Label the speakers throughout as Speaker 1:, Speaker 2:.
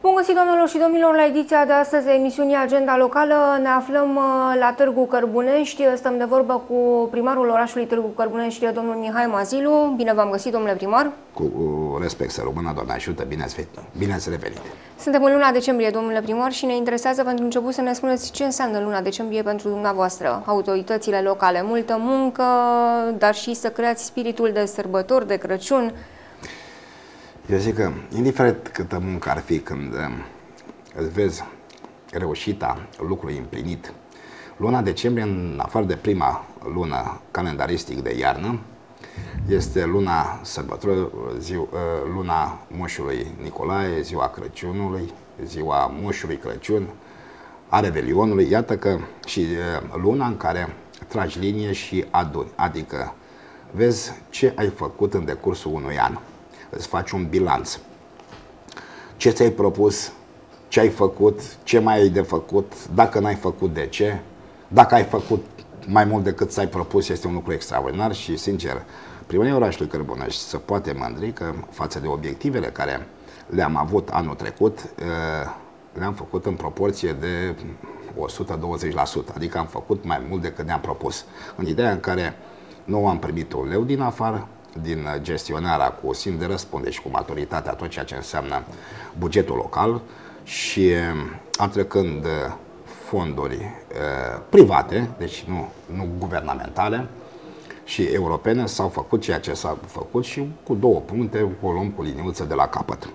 Speaker 1: Bun găsit, doamnelor și domnilor, la ediția de astăzi a emisiunii Agenda Locală. Ne aflăm la Târgu Cărbunești. Stăm de vorbă cu primarul orașului Târgu Cărbunești, domnul Mihai Mazilu. Bine v-am găsit, domnule primar.
Speaker 2: Cu respect să rămână, Doamne ajută, bine ați revenit. Suntem
Speaker 1: în luna decembrie, domnule primar, și ne interesează pentru început să ne spuneți ce înseamnă luna decembrie pentru dumneavoastră, autoritățile locale. Multă muncă, dar și să creați spiritul de sărbători, de Crăciun.
Speaker 2: Eu zic că, indiferent câtă muncă ar fi când îți vezi reușita lucrului împlinit, luna decembrie, în afară de prima lună calendaristic de iarnă, este luna sărbătorilor, luna Moșului Nicolae, ziua Crăciunului, ziua Moșului Crăciun, a Revelionului. Iată că și luna în care tragi linie și aduni, adică vezi ce ai făcut în decursul unui an. Îți faci un bilanț. Ce ți-ai propus, ce ai făcut, ce mai ai de făcut, dacă n-ai făcut, de ce. Dacă ai făcut mai mult decât ți-ai propus, este un lucru extraordinar și, sincer, primăria orașului Cărbunești se poate mândri că, față de obiectivele care le-am avut anul trecut, le-am făcut în proporție de 120%, adică am făcut mai mult decât ne-am propus. În ideea în care nu am primit un leu din afară, din gestionarea cu simț de răspundere și cu maturitatea, tot ceea ce înseamnă bugetul local, și întrecând fonduri private, deci nu guvernamentale și europene, s-au făcut ceea ce s-a făcut și cu două puncte o luăm cu liniuță de la capăt.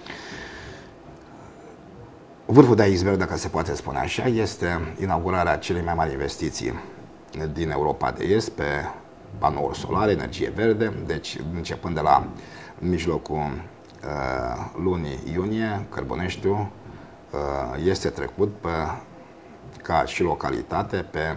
Speaker 2: Vârful de iceberg, dacă se poate spune așa, este inaugurarea celei mai mari investiții din Europa de Est pe panouri solare, energie verde. Deci, începând de la mijlocul lunii iunie, Cărbuneștiul este trecut ca și localitate pe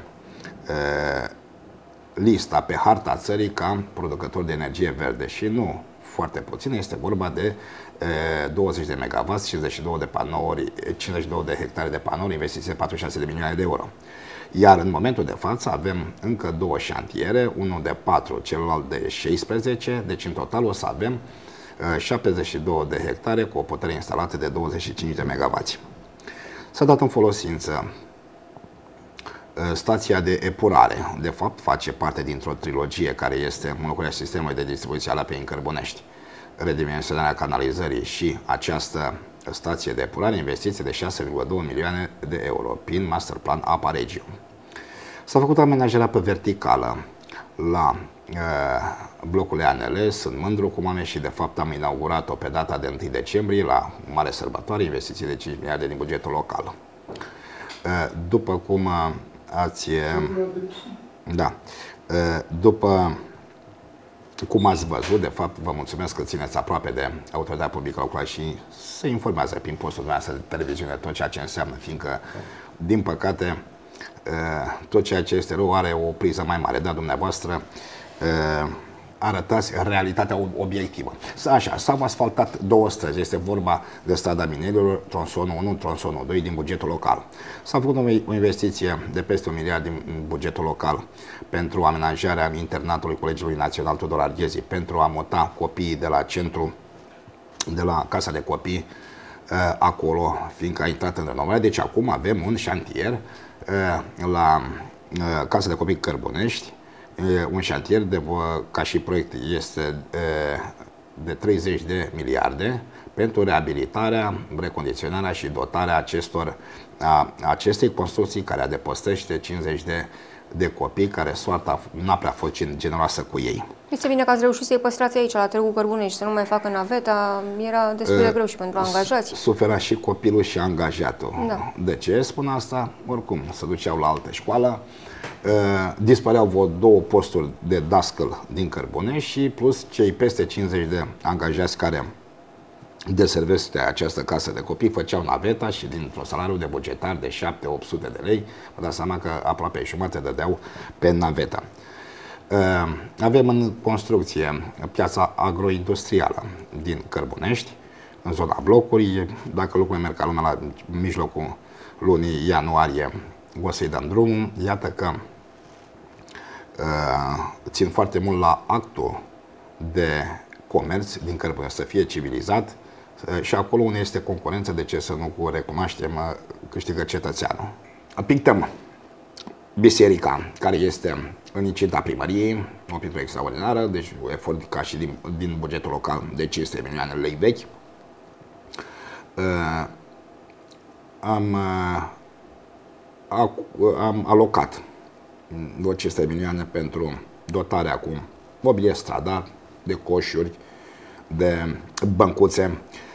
Speaker 2: lista, pe harta țării, ca producător de energie verde. Și nu foarte puțin, este vorba de 20 de MW, 52 de panouri, 52 de hectare de panouri, investiții de 46 de milioane de euro. Iar în momentul de față avem încă două șantiere, unul de 4, celălalt de 16, deci în total o să avem 72 de hectare cu o putere instalată de 25 de MW. S-a dat în folosință stația de epurare. De fapt, face parte dintr-o trilogie care este înlocuirea sistemului de distribuție al apei în Cărbunești, redimensionarea canalizării și această stație de epurare, investiție de 6,2 milioane de euro prin Master Plan Apa Regio. S-a făcut amenajarea pe verticală la blocul ANL, sunt mândru cum am și de fapt am inaugurat-o pe data de 1 decembrie la mare sărbătoare, investiții de 5 miliarde din bugetul local. După cum ați văzut, de fapt, vă mulțumesc că țineți aproape de autoritatea publică locală și se informează prin postul dumneavoastră de televiziune tot ceea ce înseamnă, fiindcă, din păcate, tot ceea ce este rău are o priză mai mare, dar dumneavoastră arătați realitatea obiectivă. Așa, s-au asfaltat două străzi, este vorba de strada Minerilor, tronsonul 1, tronsonul 2 din bugetul local. S-a făcut o investiție de peste 1 miliard din bugetul local pentru amenajarea internatului Colegiului Național Tudor Arghezi, pentru a muta copiii de la centru, de la Casa de Copii, acolo, fiindcă a intrat în renovare. Deci acum avem un șantier la Casa de Copii Cărbunești, un șantier ca și proiect este de 30 de miliarde pentru reabilitarea, recondiționarea și dotarea acestei construcții care adăpostește 50 de copii care soarta n-a prea fost generoasă cu ei.
Speaker 1: Este bine că ați reușit să-i păstrați aici, la Târgu Cărbunești, să nu mai facă naveta, era destul de greu și pentru angajați.
Speaker 2: Sufera și copilul și angajatul. Da. De ce spun asta? Oricum, se duceau la altă școală, dispăreau vreo două posturi de dascăl din Cărbunești și plus cei peste 50 de angajați care deservesc această casă de copii, făceau naveta și dintr-un salariu de bugetar de 700-800 de lei, vă dați seama că aproape jumătate dădeau pe naveta. Avem în construcție piața agroindustrială din Cărbunești, în zona blocuri. Dacă lucrurile merg ca lumea, la mijlocul lunii ianuarie o să-i dăm drumul. Iată că țin foarte mult la actul de comerț din Cărbunești, să fie civilizat, Și acolo unde este concurență, de ce să nu o recunoaștem, câștigă cetățeanul. Pictăm biserica, care este în incinta primăriei, o pictură extraordinară, deci efort ca și din bugetul local de 500 milioane lei vechi. Am alocat 500 milioane pentru dotarea cu mobilier stradal, de coșuri, de băncuțe.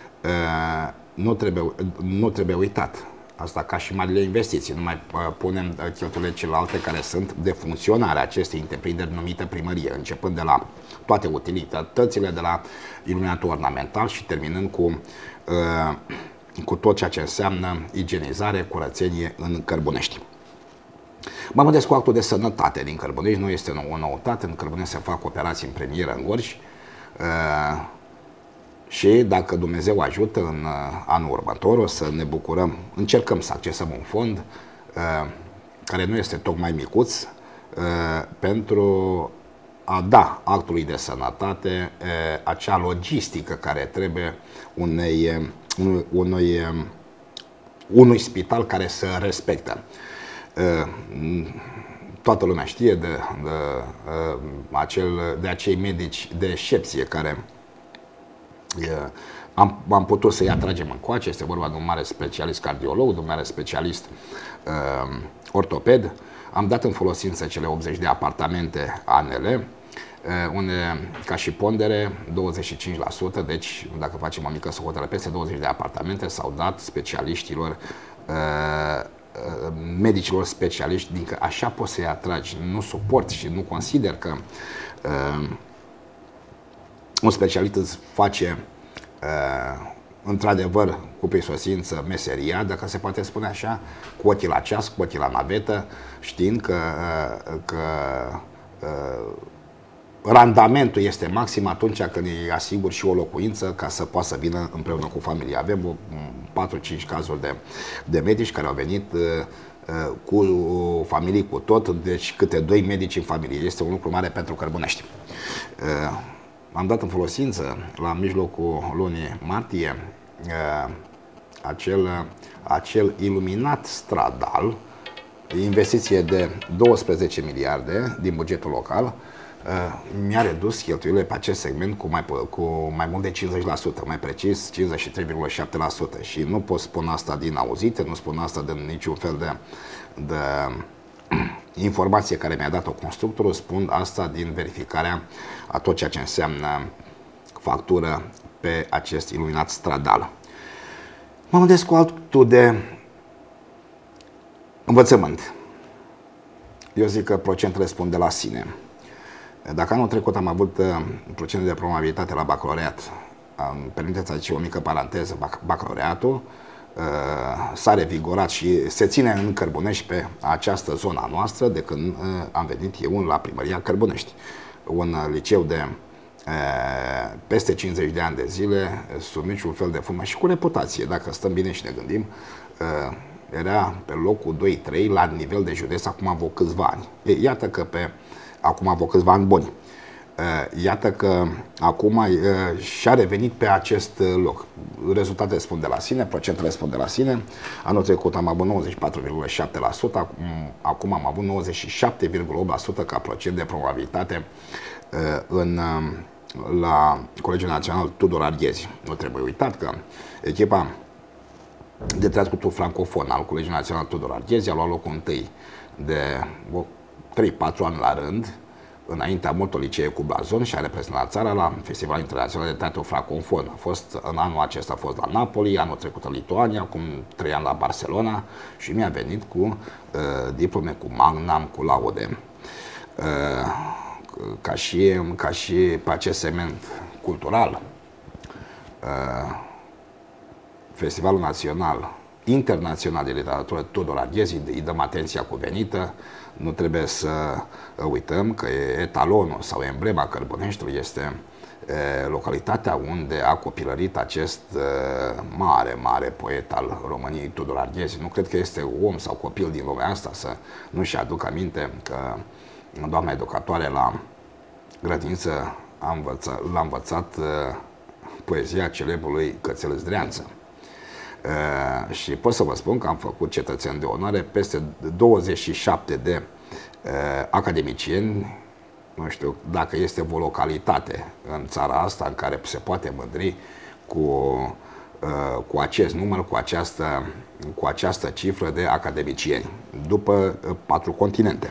Speaker 2: Nu trebuie uitat asta ca și marile investiții. Nu mai punem cheltuielile celelalte care sunt de funcționare a acestei întreprinderi numite primărie, începând de la toate utilitățile, de la iluminatul ornamental și terminând cu tot ceea ce înseamnă igienizare, curățenie în Cărbunești. Mă mândresc cu actul de sănătate din Cărbunești, nu este o noutate, în Cărbunești se fac operații în premieră în Gorj și dacă Dumnezeu ajută în anul următor o să ne bucurăm, încercăm să accesăm un fond care nu este tocmai micuț pentru a da actului de sănătate acea logistică care trebuie unui spital care să respectă. Toată lumea știe de acei medici de excepție care am putut să-i atragem încoace. Este vorba de un mare specialist cardiolog, de un mare specialist ortoped. Am dat în folosință cele 80 de apartamente ANL, unde, ca și pondere, 25%, deci dacă facem o mică socoteală, peste 20 de apartamente s-au dat specialiștilor, medicilor specialiști, adică așa poți să-i atragi. Nu suport și nu consider că un specialist îți face într-adevăr cu prisosință meseria, dacă se poate spune așa, cu ochii la ceas, cu ochii la navetă, știind că randamentul este maxim atunci când îi asigur și o locuință ca să poată să vină împreună cu familia. Avem 4-5 cazuri de medici care au venit cu familii cu tot, deci câte 2 medici în familie. Este un lucru mare pentru Cărbunești. Am dat în folosință la mijlocul lunii martie acel iluminat stradal, investiție de 12 miliarde din bugetul local. Mi-a redus cheltuielile pe acest segment cu mai mult de 50%, mai precis 53,7%. Și nu pot spune asta din auzite, nu spun asta din niciun fel de informație care mi-a dat-o constructorul, spun asta din verificarea a tot ceea ce înseamnă factură pe acest iluminat stradal. Mă gândesc cu altul de învățământ. Eu zic că procentele spun de la sine. Dacă anul trecut am avut procente de probabilitate la bacalaureat, permiteți aici o mică paranteză, bacalaureatul s-a revigorat și se ține în Cărbunești pe această zona noastră de când am venit eu la primăria Cărbunești. Un liceu de peste 50 de ani de zile, sub niciun fel de formă și cu reputație, dacă stăm bine și ne gândim, era pe locul 2-3 la nivel de județ acum vreo câțiva ani. Iată că acum vreo câțiva ani buni. Iată că acum și-a revenit pe acest loc. Rezultatele spun de la sine, procentele spun de la sine. Anul trecut am avut 94,7%, acum am avut 97,8% ca procent de probabilitate la Colegiul Național Tudor Arghezi. Nu trebuie uitat că echipa de trecut francofon al Colegiului Național Tudor Arghezi a luat locul întâi de 3-4 ani la rând, înaintea multor licee cu blazon, și a reprezentat țara la Festivalul Internațional de Teatru Francofon. În anul acesta a fost la Napoli, anul trecut în Lituania, acum 3 ani la Barcelona și mi-a venit cu diplome, cu magnum, cu laude. Ca și pe acest segment cultural, Festivalul Național Internațional de Literatură Tudor Arghezi, îi dăm atenția cuvenită. Nu trebuie să uităm că etalonul sau emblema Cărbuneștiului este localitatea unde a copilărit acest mare poet al României, Tudor Arghezi. Nu cred că este om sau copil din lumea asta să nu-și aduc aminte că doamna educatoare la grădiniță l-a învățat poezia celebrului Cățel Zdreanță. Și pot să vă spun că am făcut cetățeni de onoare peste 27 de academicieni. Nu știu dacă este o localitate în țara asta în care se poate mândri cu acest număr, cu această cifră de academicieni, după 4 continente.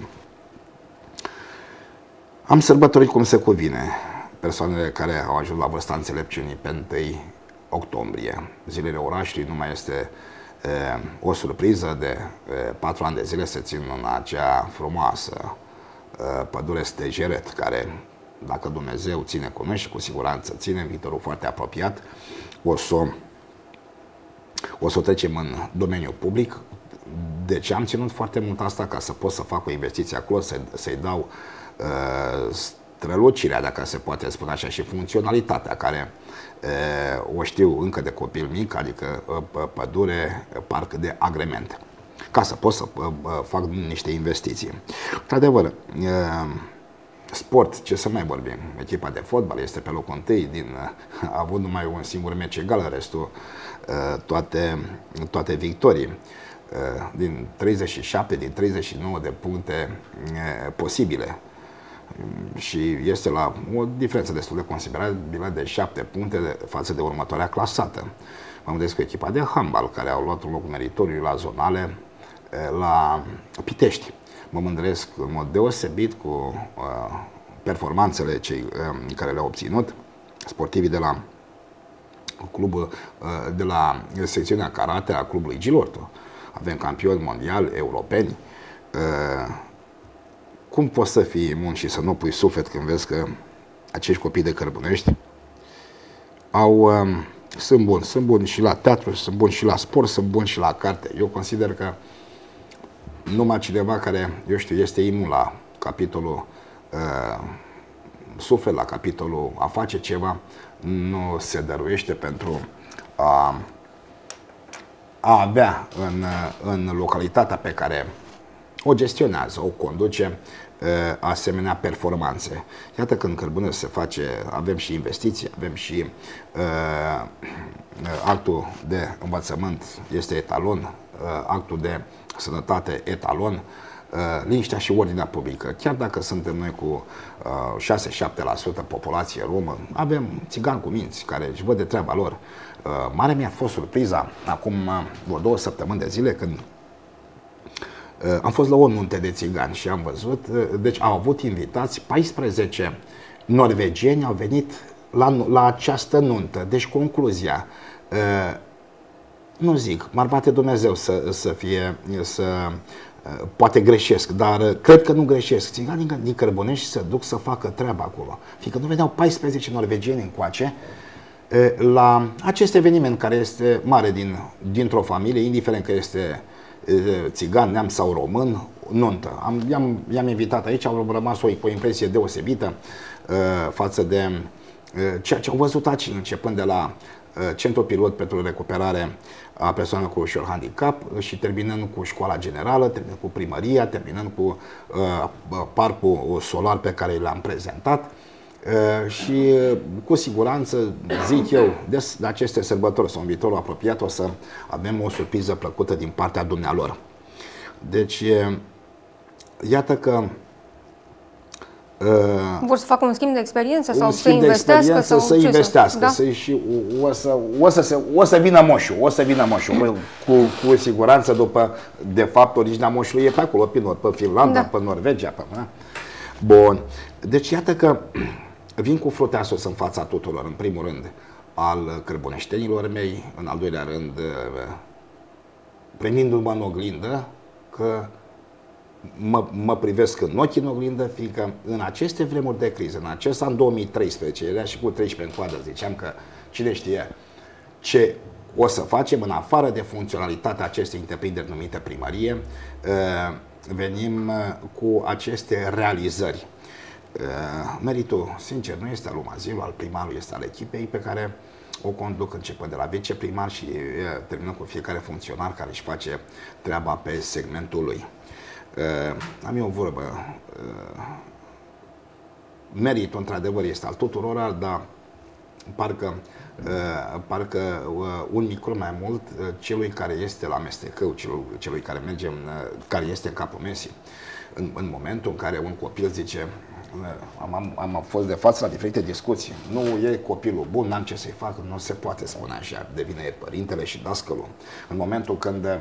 Speaker 2: Am sărbătorit cum se cuvine persoanele care au ajuns la vârsta înțelepciunii pe 1 octombrie. Zilele orașului nu mai este o surpriză. De 4 ani de zile se țin în acea frumoasă pădure Stejeret, care, dacă Dumnezeu ține cu noi și cu siguranță ține în viitorul foarte apropiat, o să o trecem în domeniul public. De ce am ținut foarte mult asta? Ca să pot să fac o investiție acolo, să-i dau strălucirea, dacă se poate spune așa, și funcționalitatea care o știu încă de copil mic, adică pădure, parc de agrement, ca să pot să fac niște investiții. Într-adevăr, sport, ce să mai vorbim, echipa de fotbal este pe locul 1, a avut numai un singur meci egal, în restul toate victorii. Din 37, din 39 de puncte posibile. Și este la o diferență destul de considerabilă de 7 puncte față de următoarea clasată. Mă gândesc cu echipa de handbal, care au luat un loc meritoriu la zonale la Pitești. Mă mândresc în mod deosebit cu performanțele care le-au obținut sportivii de la clubul, de la secțiunea karate a clubului Gilortu. Avem campioni mondiali, europeni. Cum poți să fii imun și să nu pui suflet când vezi că acești copii de Cărbunești sunt buni și la teatru, sunt buni și la sport, sunt buni și la carte. Eu consider că numai cineva care, eu știu, este imun la capitolul suflet, la capitolul a face ceva, nu se dăruiește pentru a avea în localitatea pe care o gestionează, o conduce, asemenea performanțe. Iată că în Cărbunăști se face, avem și investiții, avem și actul de învățământ este etalon, actul de sănătate etalon, liniștea și ordinea publică. Chiar dacă suntem noi cu 6-7% populație romă, avem țigani cu minți care își văd de treaba lor. Mare mi-a fost surpriza acum vreo 2 săptămâni de zile când am fost la o nuntă de țigani și am văzut, deci au avut invitați 14 norvegieni, au venit la această nuntă. Deci concluzia, nu zic, m-ar bate Dumnezeu poate greșesc, dar cred că nu greșesc. Țiganii din Cărbănești se duc să facă treaba acolo. Fiindcă nu veneau 14 norvegieni încoace la acest eveniment care este mare dintr-o familie, indiferent că este țigan, neam sau român, nuntă. I-am invitat aici, au rămas o impresie deosebită față de ceea ce au văzut aici, începând de la Centrul Pilot pentru recuperare a persoanelor cu ușor handicap și terminând cu școala generală, terminând cu primăria, terminând cu parcul solar pe care l-am prezentat. Și cu siguranță, zic eu, de aceste sărbători sau în viitorul apropiat o să avem o surpriză plăcută din partea dumnealor. Deci, iată că
Speaker 1: vor să facă un schimb de experiență sau să investească?
Speaker 2: Să investească. Da? Și o să vină moșul. Cu siguranță, după, de fapt, originea moșului e pe acolo, pe Finlanda, da, pe Norvegia. Bun. Deci, iată că vin cu fruntea sus în fața tuturor, în primul rând al cărbuneștenilor mei, în al doilea rând primindu-mă în oglindă, că mă privesc în ochii în oglindă, fiindcă în aceste vremuri de criză, în acest an 2013, era și cu 13 în coadă, ziceam că cine știe ce o să facem în afară de funcționalitatea acestei întreprinderi numite primărie, venim cu aceste realizări. Meritul, sincer, nu este al lui Mazilu, al primarului, este al echipei pe care o conduc începând de la viceprimar și terminând cu fiecare funcționar care își face treaba pe segmentul lui. Am eu o vorbă, meritul într-adevăr este al tuturor, dar parcă un micro mai mult celui care este la amestecău, celui care merge, care este în capul mesii. În momentul în care un copil zice, am fost de față la diferite discuții, nu e copilul bun, n-am ce să-i fac, nu se poate spune așa, devine părintele și dascălul. În momentul când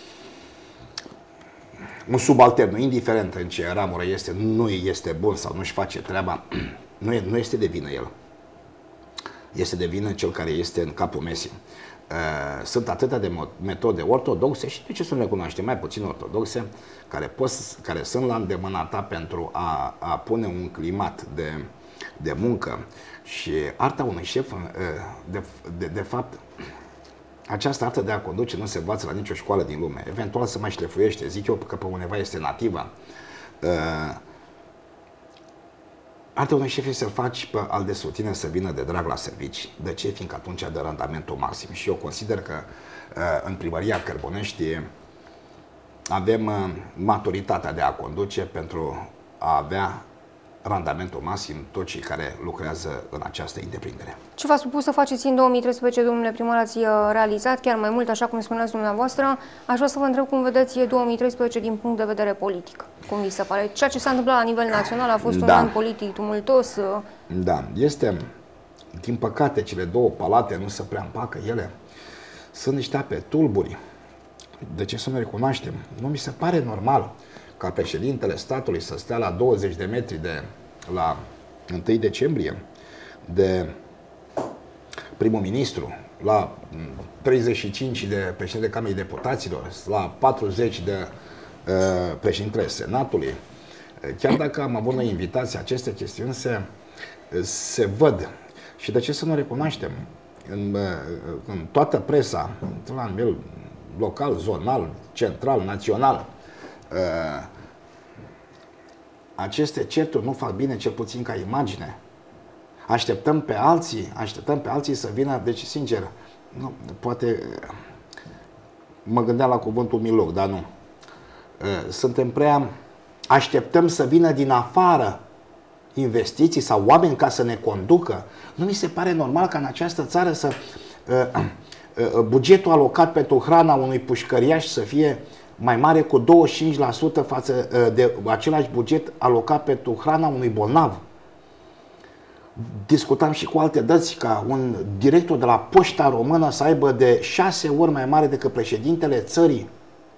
Speaker 2: un subaltern, indiferent în ce ramură este, nu este bun sau nu-și face treaba, nu este de vină el. Este de vină cel care este în capul mesii. Sunt atâtea de metode ortodoxe și de ce să nu le cunoaște, mai puțin ortodoxe, care sunt la îndemâna ta pentru a pune un climat de muncă. Și arta unui șef, de fapt, această artă de a conduce nu se învață la nicio școală din lume. Eventual se mai șlefuiește, zic eu că pe undeva este nativă. Arta unui șef este să-l faci pe al de sub tine să vină de drag la servici. De ce? Fiindcă atunci dă randamentul maxim. Și eu consider că în primăria Cărbunești avem maturitatea de a conduce pentru a avea randamentul maxim toți cei care lucrează în această întreprindere.
Speaker 1: Ce v-ați propus să faceți în 2013, domnule primar, ați realizat chiar mai mult, așa cum spuneați dumneavoastră. Aș vrea să vă întreb cum vedeți 2013 din punct de vedere politic. Cum vi se pare? Ceea ce s-a întâmplat la nivel național a fost un an politic tumultos.
Speaker 2: Da, este, din păcate, cele două palate nu se prea împacă ele. Sunt niște ape tulburi. De ce să ne recunoaștem? Nu mi se pare normal ca președintele statului să stea la 20 de metri de la 1 decembrie, de primul ministru, la 35 de președinte Camerei Deputaților, la 40 de președintele Senatului. Chiar dacă am avut noi invitații, aceste chestiuni se văd. Și de ce să nu recunoaștem? În toată presa, la nivel local, zonal, central, național, aceste certuri nu fac bine, cel puțin ca imagine. Așteptăm pe alții să vină, deci sincer, nu, poate mă gândeam la cuvântul miloc, dar nu. Așteptăm să vină din afară investiții sau oameni ca să ne conducă. Nu mi se pare normal ca în această țară să bugetul alocat pentru hrana unui pușcăriaș să fie mai mare cu 25% față de același buget alocat pentru hrana unui bolnav. Discutam și cu alte dăți ca un director de la Poșta Română să aibă de 6 ori mai mare decât președintele țării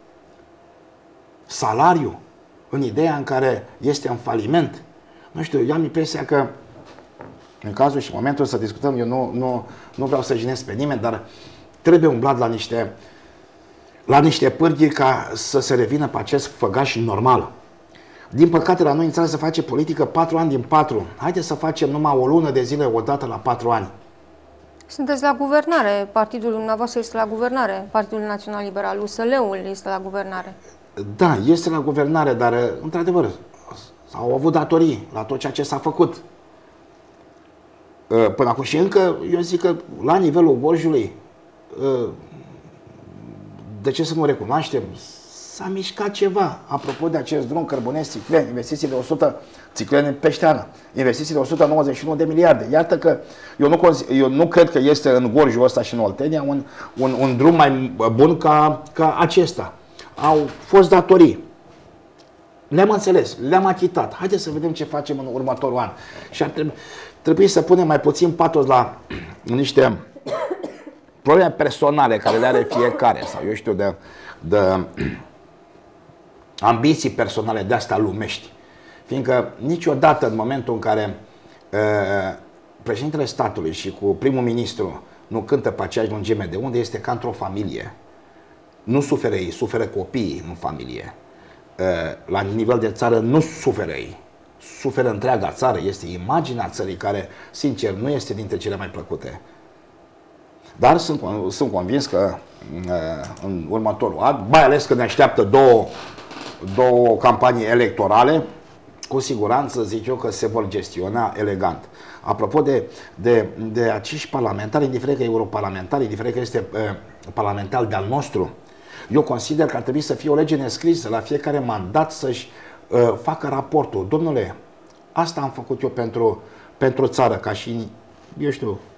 Speaker 2: salariu, în ideea în care este în faliment. Nu știu, eu am impresia că în cazul și momentul să discutăm, eu nu vreau să jignesc pe nimeni, dar trebuie umblat la niște pârghii ca să se revină pe acest făgaș normal. Din păcate, la noi în țară se face politică 4 ani din 4. Haideți să facem numai o lună de zile odată la 4 ani.
Speaker 1: Sunteți la guvernare, partidul dumneavoastră este la guvernare, Partidul Național Liberal, USL-ul este la guvernare.
Speaker 2: Da, este la guvernare, dar, într-adevăr, s-au avut datorii la tot ceea ce s-a făcut. Până acum și încă, eu zic că la nivelul Gorjului, de ce să nu recunoaștem, s-a mișcat ceva. Apropo de acest drum Cărbunești-Țicleni, investiții de 100 Țicleni Peșteană, investiții de 191 de miliarde. Iată că eu nu cred că este în Gorjul ăsta și în Oltenia un drum mai bun ca acesta. Au fost datorii. Le-am înțeles, le-am achitat. Haideți să vedem ce facem în următorul an. Și ar trebui să punem mai puțin patos la niște probleme personale care le are fiecare, sau eu știu, de ambiții personale de astea lumești. Fiindcă niciodată în momentul în care președintele statului și cu primul ministru nu cântă pe aceeași lungime de unde, este ca într-o familie. Nu suferă ei, suferă copiii în familie. La nivel de țară nu suferă ei. Suferă întreaga țară. Este imaginea țării care, sincer, nu este dintre cele mai plăcute. Dar sunt convins că în următorul an, mai ales că ne așteaptă două campanii electorale, cu siguranță zic eu că se vor gestiona elegant. Apropo de acești parlamentari, indiferent că e europarlamentari, indiferent că este parlamentar de-al nostru, eu consider că ar trebui să fie o lege nescrisă la fiecare mandat să-și facă raportul. Domnule, asta am făcut eu pentru țară, ca și, eu știu,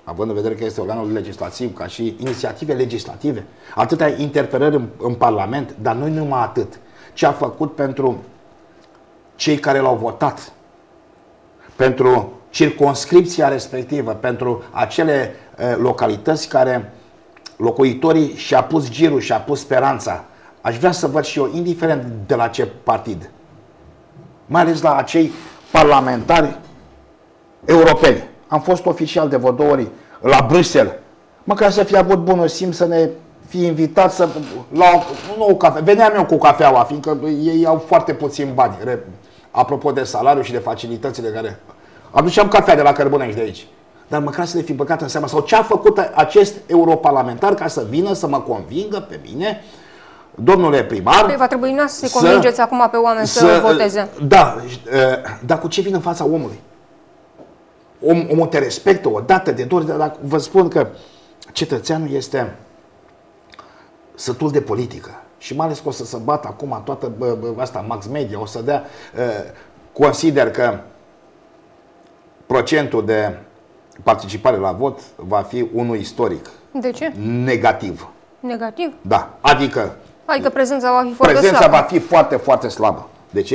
Speaker 2: având în vedere că este organul legislativ, ca și inițiative legislative, atâtea interferări în Parlament, dar nu numai atât. Ce a făcut pentru cei care l-au votat, pentru circumscripția respectivă, pentru acele localități care locuitorii și-a pus girul, și-a pus speranța. Aș vrea să văd și eu, indiferent de la ce partid, mai ales la acei parlamentari europeni. Am fost oficial de vreo 2 ori la Bruxelles. Măcar să fie avut bunul simț să ne fi invitat nu o cafea. Veneam eu cu cafeaua, fiindcă ei au foarte puțin bani. Apropo de salariu și de facilitățile care... Aduceam cafea de la Cărbunești de aici. Dar măcar să ne fi băgat în seama. Sau ce a făcut acest europarlamentar ca să vină să mă convingă pe mine, domnule primar...
Speaker 1: Păi va trebui să se convingeți acum pe oameni să voteze.
Speaker 2: Da, dar cu ce vin în fața omului? Omul te respectă o dată, de 2 ori, dar vă spun că cetățeanul este sătul de politică. Și mai ales că o să se bată acum toată asta, mass media, o să dea... Consider că procentul de participare la vot va fi unul istoric.
Speaker 1: De ce?
Speaker 2: Negativ.
Speaker 1: Negativ?
Speaker 2: Da. Adică
Speaker 1: prezența va fi foarte slabă.
Speaker 2: Prezența va fi foarte, foarte slabă. Deci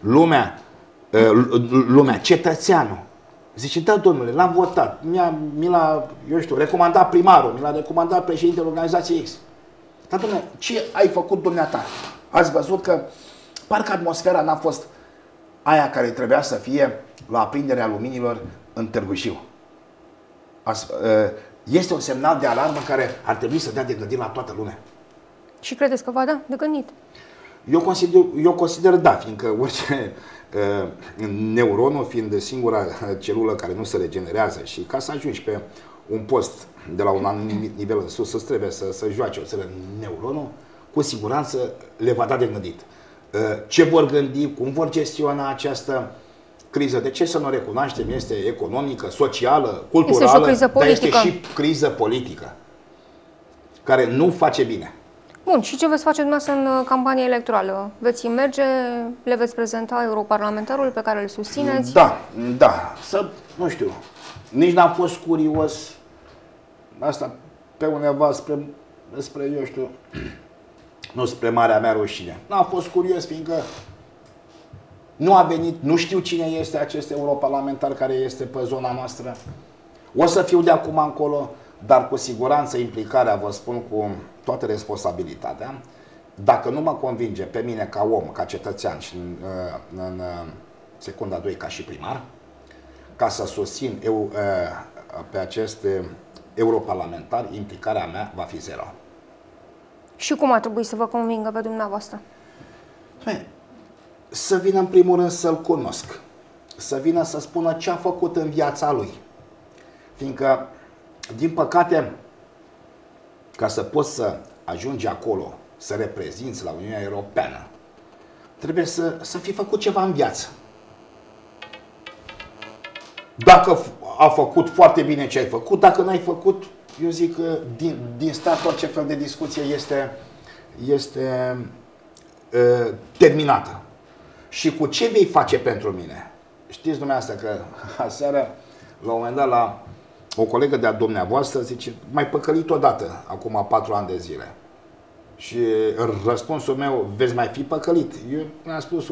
Speaker 2: lumea, cetățeanul, zice, da, domnule, l-am votat, mi l-a, eu știu, recomandat primarul, mi l-a recomandat președintele organizației X. Dar, domnule, ce ai făcut dumneata? Ați văzut că parcă atmosfera n-a fost aia care trebuia să fie la aprinderea luminilor în Târgu Jiu. Este un semnal de alarmă care ar trebui să dea de gândit la toată lumea.
Speaker 1: Și credeți că va da de gândit?
Speaker 2: Eu consider da, fiindcă orice neuronul fiind singura celulă care nu se regenerează și ca să ajungi pe un post de la un anumit nivel în sus, îți trebuie să joace o țară neuronul, cu siguranță le va da de gândit. Ce vor gândi, cum vor gestiona această criză, de ce să nu recunoaștem, este economică, socială, culturală, dar este și criză politică, care nu face bine.
Speaker 1: Bun, și ce veți face dumneavoastră în campania electorală? Veți merge, le veți prezenta europarlamentarul pe care îl susțineți?
Speaker 2: Da, nu știu, nici n-am fost curios, asta pe undeva spre, eu știu, nu spre marea mea rușine. N-am fost curios, fiindcă nu a venit, nu știu cine este acest europarlamentar care este pe zona noastră. O să fiu de acum încolo, dar cu siguranță implicarea, vă spun cu toată responsabilitatea, dacă nu mă convinge pe mine ca om, ca cetățean și în secunda 2 ca și primar, ca să susțin pe acest europarlamentar, implicarea mea va fi zero.
Speaker 1: Și cum ar trebui să vă convingă pe dumneavoastră?
Speaker 2: Să vină în primul rând să-l cunosc, să vină să spună ce a făcut în viața lui. Fiindcă, din păcate, ca să poți să ajungi acolo, să reprezinți la Uniunea Europeană, trebuie să fi făcut ceva în viață. Dacă a făcut foarte bine ce ai făcut, dacă n-ai făcut, eu zic că din start orice fel de discuție este terminată. Și cu ce vei face pentru mine? Știți dumneavoastră că aseară, la un moment dat, la o colegă de-a dumneavoastră, zice, m-ai păcălit odată, acum 4 ani de zile. Și răspunsul meu, veți mai fi păcălit? Eu mi-am spus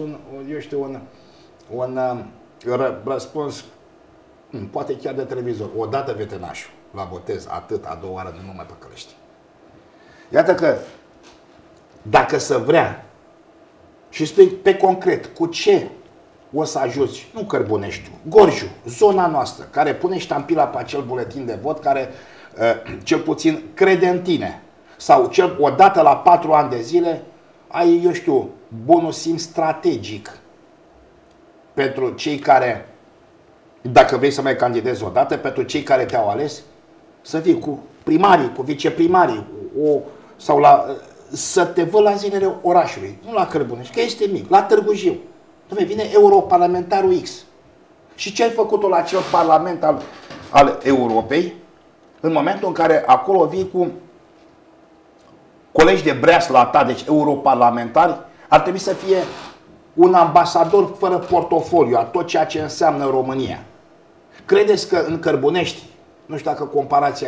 Speaker 2: un răspuns, poate chiar de televizor, odată vetenașul, la botez, atât, a doua oară nu mă mai păcălești. Iată că, dacă să vrea, și spui pe concret, cu ce o să ajuți, nu Cărbuneștiul, Gorju, zona noastră, care pune ștampila pe acel buletin de vot, care cel puțin crede în tine, sau odată la 4 ani de zile, ai, eu știu, bunul simț strategic pentru cei care, dacă vrei să mai candidezi odată, pentru cei care te-au ales, să vii cu primarii, cu viceprimarii, sau să te văd la zilele orașului, nu la Cărbunești, că este mic, la Târgu Jiu. Vine europarlamentarul X. Și ce ai făcut-o la acel parlament al Europei, în momentul în care acolo vii cu colegi de breasla la ta, deci europarlamentari, ar trebui să fie un ambasador fără portofoliu a tot ceea ce înseamnă România. Credeți că în Cărbunești Nu știu dacă comparația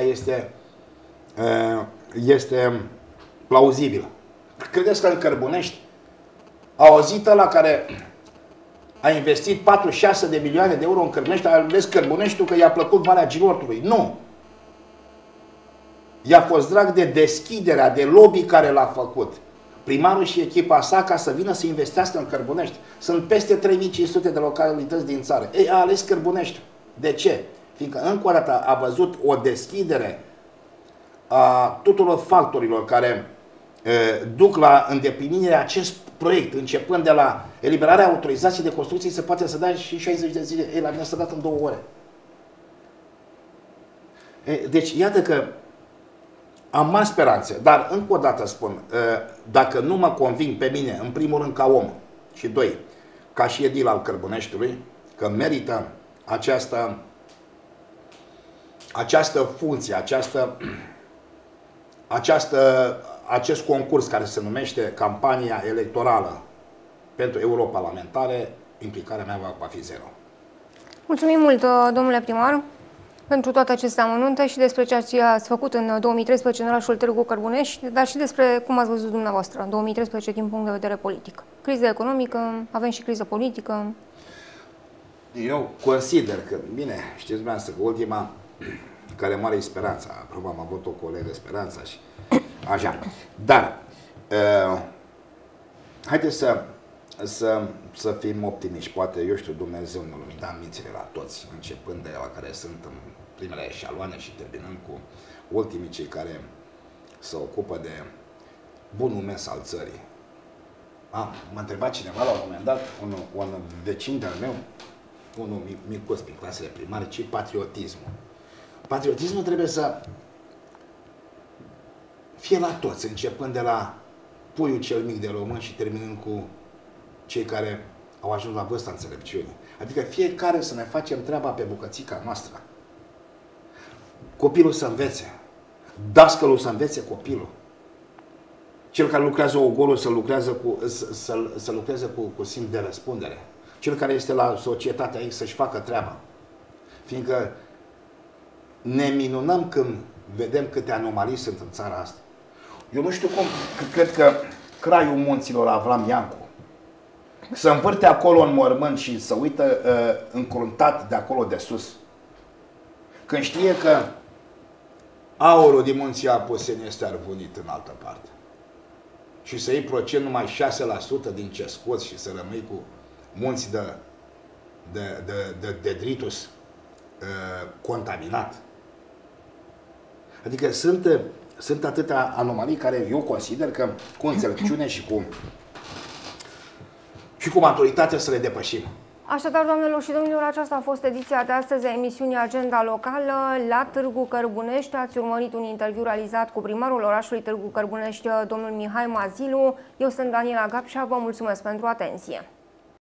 Speaker 2: este plauzibilă. Credeți că în Cărbunești a auzit ăla care a investit 46 de milioane de euro în Cărbunești, a ales Cărbuneștiul că i-a plăcut Valea Gilortului? Nu! I-a fost drag de deschiderea, de lobby care l-a făcut primarul și echipa sa ca să vină să investească în Cărbunești. Sunt peste 3500 de localități din țară. Ei, a ales Cărbunești. De ce? Fiindcă încă o dată a văzut o deschidere a tuturor factorilor care duc la îndeplinirea acest proiect, începând de la eliberarea autorizației de construcție, se poate să dea și 60 de zile. Ei, la mine s-a dat în 2 ore. Deci, iată că am mari speranțe, dar încă o dată spun, dacă nu mă conving pe mine, în primul rând ca om, și doi, ca și edil al Cărbuneștiului, că merită această funcție, acest concurs care se numește campania electorală pentru europarlamentare, implicarea mea va fi zero.
Speaker 1: Mulțumim mult, domnule primar, pentru toate aceste amănunte și despre ceea ce ați făcut în 2013 în orașul Târgu Cărbunești, dar și despre cum ați văzut dumneavoastră 2013 din punct de vedere politic. Criză economică, avem și criză politică.
Speaker 2: Eu consider că, bine, știți dumneavoastră că ultima care mare e Speranța, probabil am avut o colegă Speranța și așa. Dar, haideți să fim optimiști. Poate, eu știu, Dumnezeu ne-a luminat mințile la toți, începând de la care sunt în primele eșaloane și terminând cu ultimii cei care se ocupă de bunul mers al țării. M-a întrebat cineva la un moment dat, un vecin de-al meu, unul micuț prin clasele primare, ce patriotismul. Patriotismul trebuie să fie la toți, începând de la puiul cel mic de român și terminând cu cei care au ajuns la vârsta înțelepciunii. Adică fiecare să ne facem treaba pe bucățica noastră. Copilul să învețe. Dascălul să învețe copilul. Cel care lucrează ogorul să lucreze cu simț de răspundere. Cel care este la societatea aici să-și facă treaba. Fiindcă ne minunăm când vedem câte anomalii sunt în țara asta. Eu nu știu cum, cred că craiul munților Avram Iancu să învârte acolo în mormânt și să uită încruntat de acolo de sus. Când știe că aurul din munții Apuseni este arvunit în altă parte. Și să iei procent numai 6% din ce scoți și să rămâi cu munți de detritus contaminat. Adică sunt atâtea anomalii care eu consider că cu înțelepciune și cu maturitate să le depășim.
Speaker 1: Așadar, doamnelor și domnilor, aceasta a fost ediția de astăzi a emisiunii Agenda Locală la Târgu Cărbunești. Ați urmărit un interviu realizat cu primarul orașului Târgu Cărbunești, domnul Mihai Mazilu. Eu sunt Daniela Gapșa, vă mulțumesc pentru atenție.